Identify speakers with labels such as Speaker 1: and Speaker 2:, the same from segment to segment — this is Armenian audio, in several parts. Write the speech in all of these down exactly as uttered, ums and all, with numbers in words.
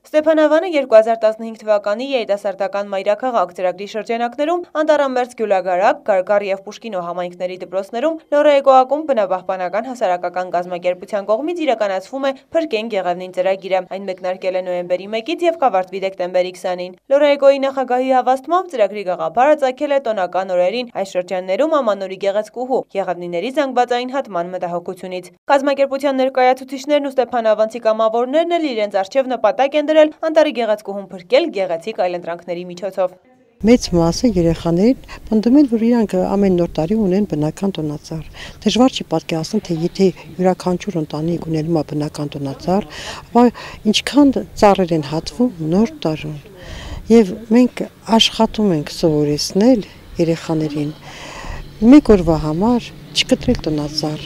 Speaker 1: Ստեփանավանը երկու հազար տասնհինգ թվականի երիտասարդական մայրաքաղաք ծրագրի շրջանակներում Անտառամերձ, Գյուլագարակ, Գարգար և Պուշկինո համայնքների դպրոցներում Լորեգո ակումբ բնապահպանական հասարակական կազմակերպության կողմից իրականացվում է Փրկենք Եղևնին ծրագիրը։ Այն մեկնարկել է նոյեմբերի մեկից և կավարտվի դեկտեմբերի քսանին։ Լորեգոյի նախագահի հավաստմամբ ծրագրի գաղափարը ծագել է տոնական օրերին այս շրջաններում ամանորի գեղեցկուհու Եղևնիների զանգվածային հատման մտահոգությունից։ Կազմակերպության ներկայացուցիչներն ու ստեփանավանցի կամավորներն էլ իրենց առջև նպատակ են դրել անտառի գեղեցկուհուն փրկել գեղեցիկ այլընտրանքների միջոցով։
Speaker 2: Մեծ մասը երեխաներին պնդում են, որ իրանք ամեն նոր տարի ունեն բնական տոնածառ։ Դժվար չի պատկերացնել, թե եթե յուրաքանչյուր ընտանիք ունենում է բնական տոնածառ, ապա ինչքան ծառեր են հատվում նոր տարուն։ Եվ մենք աշխատում ենք սովորեցնել երեխաներին մեկ օրվա համար չկտրել տոնածառ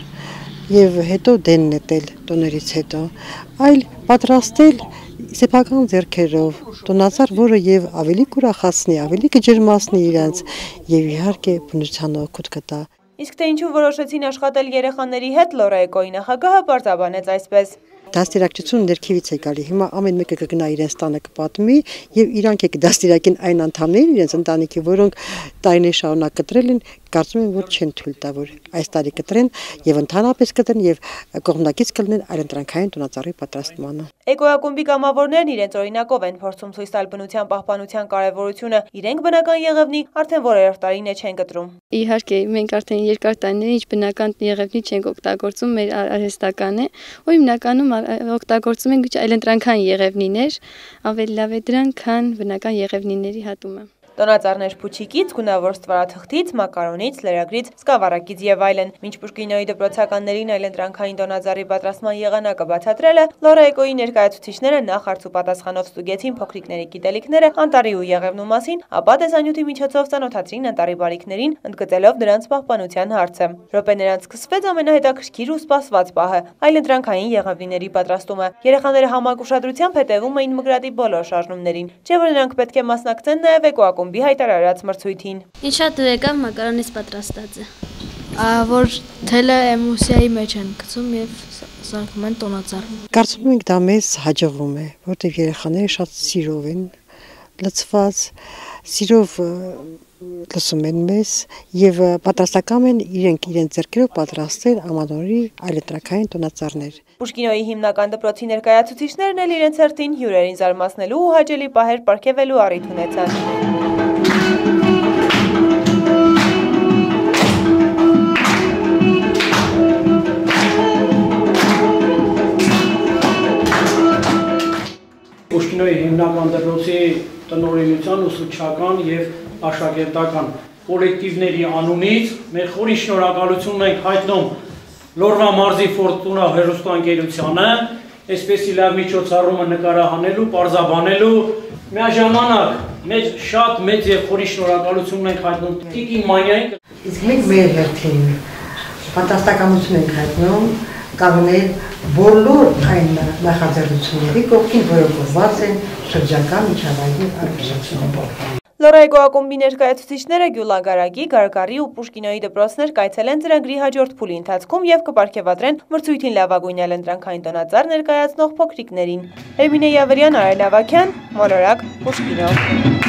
Speaker 2: եւ հետո դեն նետել տոներից հետո, այլ պատրաստել սեփական ձեռքերով տոնածառ, որը եւ ավելի կուրախացնի, ավելի կջերմացնի իրենց եւ իհարկե բնության օգուտ կտա։
Speaker 1: Իսկ թե ինչու որոշեցին աշխատել երեխաների հետ, Լորեգոյի նախագահը բարձաբանեց այսպես.
Speaker 2: Դաստիարակչությունը ներքևից է գալի։ Հիմա ամեն մեկը կգնա իրենց տանը կպատմի եւ իրանք է կդաստիարակեն այն անդամներին իրենց ընտանիքի, որոնք տարիներ շարունակ կտրել են, կարծում եմ, որ չեն թույլ տա, որ այս տարի կտրեն եւ ընդհանրապես կտրեն եւ կողմնակից կլինեն այլընտրանքային տոնածառի պատրաստմանը։
Speaker 1: Էկոակումբի կամավորներն իրենց օրինակով են փորձում ցույց տալ բնության պահպանության կարևորությունը։ Իրենք բնական եղևնի արդեն որերորդ տարին է չեն կտրում։
Speaker 3: Իհարկե, մենք արդեն երկար տարիներ ինչ բնական եղևնի չենք օգտագործում, մեր արհեստական է, ու հիմնականում օգտագործում ենք այլընտրանքային եղևնիներ, ավելի լավ է դրան, քան բնական եղևնիների հատումը։
Speaker 1: Տոնածառներ փուչիկից, գունավոր ստվարաթղթից, մակարոնից, լերագրից, սկավառակից եւ այլն։ Մինչ Պուշկինոյի դպրոցականներին այլընտրանքային տոնածառի պատրաստման եղանակը բացատրելը, Լորեգոյի ներկայացուցիչները նախ հարց ու պատասխանով ստուգեցին փոքրիկների գիտելիքները անտառի ու եղևնու մասին, ապա տեսանյութի միջոցով ծանոթացրին անտառի բարիքներին, ընդգծելով դրանց պահպանության հարցը։ Րոպեներանց սկսվեց ամենահետաքրքիր ու սպասված պահը՝ այլընտրանքային եղևնիների պատրաստումը։ Երեխաները համակ ուշադրությամբ հետևում էին Մկրատի բոլոր շարժումներին, չէ՞ որ նրանք պետք է մասնակցեն նաեւ էկոակումբի հայտարարած մրցույթին։
Speaker 4: Ինչ շատ եկավ մակարոնից պատրաստած է,
Speaker 5: որ թելը էմուլսիայի մեջ են գցում եւ սարքում են տոնածառ։
Speaker 2: Կարծում ենք դա մեզ հաջողվում է, որտեղ երեխաները շատ սիրով են լցված, սիրով լսում են մեզ եւ պատրաստական են իրենք իրենց ձեռքերով պատրաստել ամանորի այլընտրանքային տոնածառներ։
Speaker 1: Պուշկինոյի հիմնական դպրոցի ներկայացուցիչներն էլ իրենց հերթին հյուրերին զարմացնելու ու հաճելի պահեր պարգևելու առիթ ունեցան։
Speaker 6: Պուշկինոյի հիմնական դպրոցի տնօրինության ուսուցչական եւ աշակերտական կոլեկտիվների անունից մեր խորին շնորհակալություն ենք հայտնում Լորվա մարզի Ֆորտունա հեռուստաընկերությանը, այսպեսի լավ միջոցառումը նկարահանելու, պարզաբանելու, միաժամանակ մեծ շատ մեծ եւ խորին շնորհակալություն ենք հայտնում Տիկին Մանյային։
Speaker 2: Իսկ մենք մեր հերթին պատասխանատվություն ենք հայտնում կանգնել բոլոր այն նախաձեռնությունների կողքին, որոնք ուղղված են շրջակա միջավայրի առողջությունին։
Speaker 1: Լորեգո ակումբի ներկայացուցիչները Գյուլագարակի, Գարգարի ու Պուշկինոյի դպրոցներ կայցելեն ծրագրի հաջորդ փուլի ընթացքում եւ կպարգեւատրեն մրցույթին լավագույն այլընտրանքային տոնածառ ներկայացնող փոքրիկներին։ Էմինե Յավրյան, Արել Ավագյան, Մոլորակ, Պուշկինո։